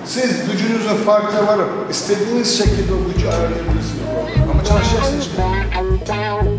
Siz gücünüzün farkına varıp istediğiniz şekilde o gücü ayarlayabilirsiniz. Ama çalışacaksınız işte.